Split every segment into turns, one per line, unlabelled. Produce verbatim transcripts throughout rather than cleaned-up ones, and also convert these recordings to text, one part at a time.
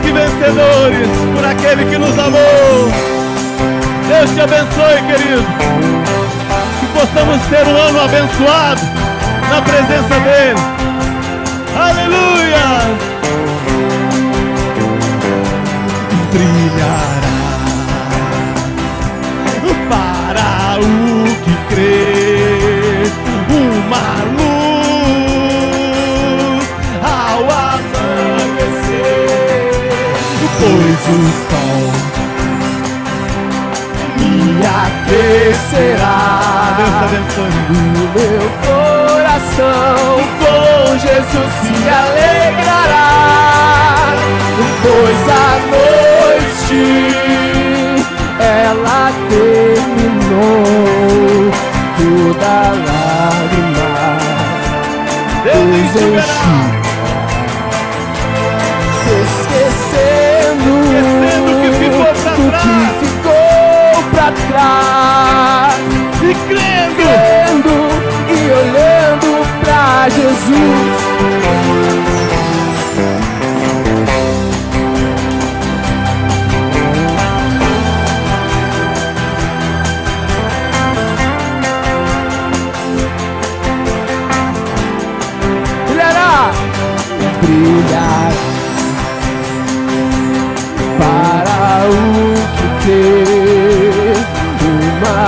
que vencedores por aquele que nos amou. Deus te abençoe, querido. Que possamos ter um ano abençoado na presença dele. Aleluia! Brilhará para o que crê uma luz ao amanhecer, pois o sol me aquecerá. Deus te abençoe. O meu coração com Jesus se alegrará, pois a noite ela terminou, toda lágrima Deus enxugará, se esquecendo, esquecendo que ficou pra
do
trás,
que ficou pra trás,
e crendo,
crendo e olhando pra Jesus. Brilhar para o que quer uma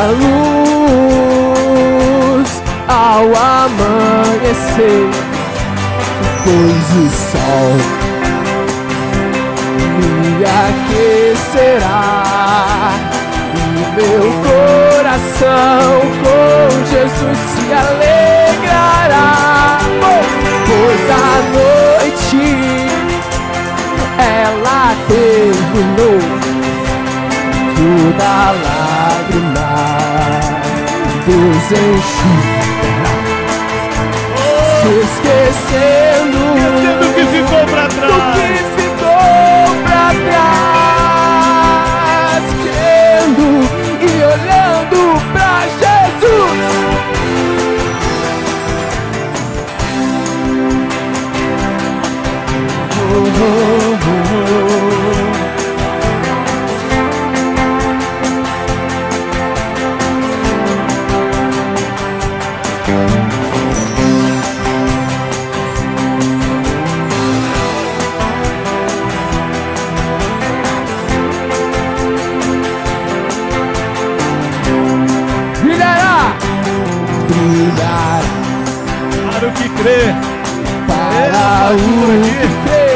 luz ao amanhecer, pois o sol me aquecerá, e meu coração com Jesus se alegrará, pois a noite ela terminou, toda lágrima Deus enxugará, se esquecendo,
esquecendo que ficou pra
do
trás,
que ficou pra trás, crendo e olhando pra Jesus. Oh, oh, oh, brilhará, brilhar
para o que crê,
para o que crê,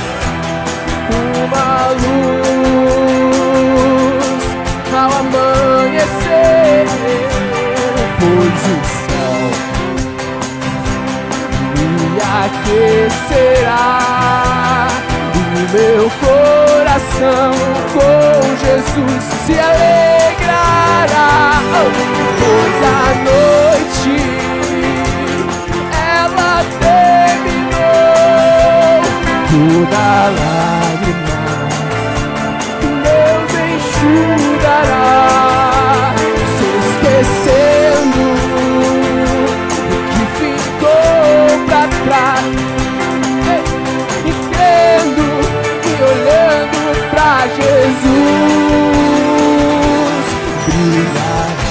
uma luz ao amanhecer, pois o sol me aquecerá, e meu coração com Jesus se alegrará, pois a noite ela terminou, toda lágrima Deus enxugará, se esquecendo do que ficou pra trás, e crendo e olhando pra Jesus. Brilhará